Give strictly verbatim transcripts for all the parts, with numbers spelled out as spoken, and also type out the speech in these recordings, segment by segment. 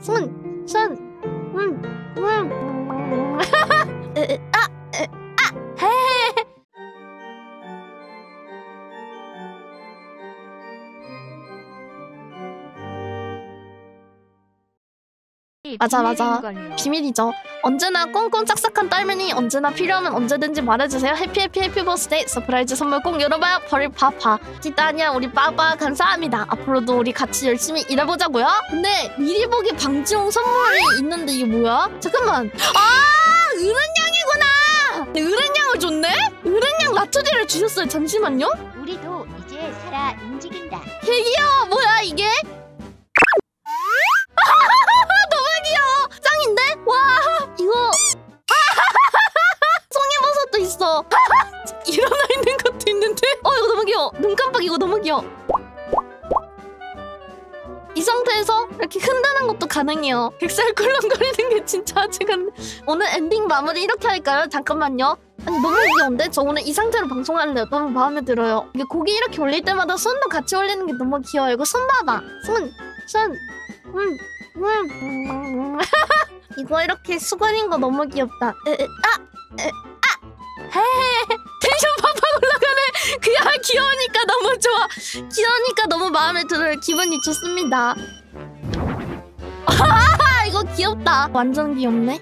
손, 손, 음, 음. 에, 에, 아, 에, 아, 헤헤헤. 맞아 맞아 비밀이죠. 언제나 꽁꽁 짝짝한 딸맨이 언제나 필요하면 언제든지 말해주세요. 해피 해피 해피 버스데이. 서프라이즈 선물 꼭 열어봐요. 버릴 파파 티타니아 우리 빠빠 감사합니다. 앞으로도 우리 같이 열심히 일해보자고요. 근데 미리 보기 방지용 선물이 있는데 이게 뭐야? 잠깐만. 아 은은양이구나. 은은양을 줬네? 은은양 라투디를 주셨어요. 잠시만요. 우리도 이제 살아 움직인다. 개 귀여워. 뭐야 이게? 짱인데? 와 이거 송이버섯도 있어. 일어나 있는 것도 있는데? 어 이거 너무 귀여워. 눈 깜빡 이거 너무 귀여워. 이 상태에서 이렇게 흔드는 것도 가능해요. 백살 꿀렁거리는 게 진짜 아직은. 오늘 엔딩 마무리 이렇게 할까요? 잠깐만요. 아니 너무 귀여운데? 저 오늘 이 상태로 방송할래요. 너무 마음에 들어요. 이게 고기 이렇게 올릴 때마다 손도 같이 올리는 게 너무 귀여워요. 이거 손 봐봐. 손, 손, 음, 음. 이거 이렇게 수건인 거 너무 귀엽다. 에, 에, 아! 에, 아! 헤헤. 텐션 팍팍 올라가네. 그냥 귀여우니까 너무 좋아. 귀여우니까 너무 마음에 들어요. 기분이 좋습니다. 아, 이거 귀엽다. 완전 귀엽네.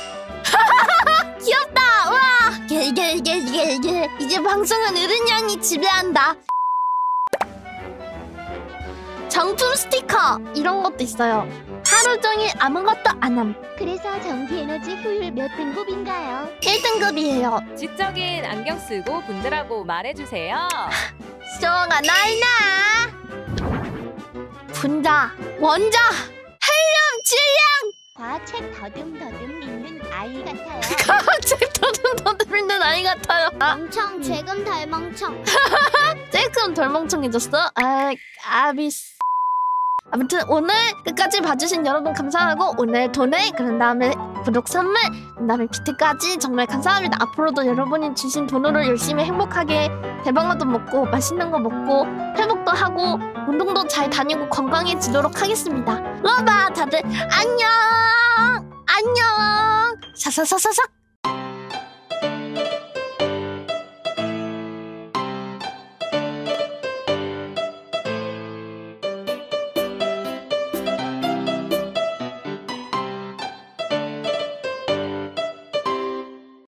귀엽다. 와. 이게 이게 이게 이게 이제 방송은 어른양이 지배한다. 정품 스티커 이런 것도 있어요. 하루 종일 아무것도 안 함. 그래서 전기에너지 효율 몇 등급인가요? 일 등급이에요. 지적인 안경 쓰고 분들하고 말해주세요. 수정아 나이나 분자 원자 헬륨 질량. 과학책 더듬더듬 읽는 아이 같아요. 과학책 더듬더듬 읽는 아이 같아요. 아, 멍청 재금 달 멍청. 쟤끔 덜 멍청해졌어? 아 아비스. 아무튼 오늘 끝까지 봐주신 여러분 감사하고 오늘 돈에 그런 다음에 구독 선물 그 다음에 비트까지 정말 감사합니다. 앞으로도 여러분이 주신 돈으로 열심히 행복하게 대방어도 먹고 맛있는 거 먹고 회복도 하고 운동도 잘 다니고 건강해지도록 하겠습니다. 러바 다들 안녕 안녕 사사사사삭.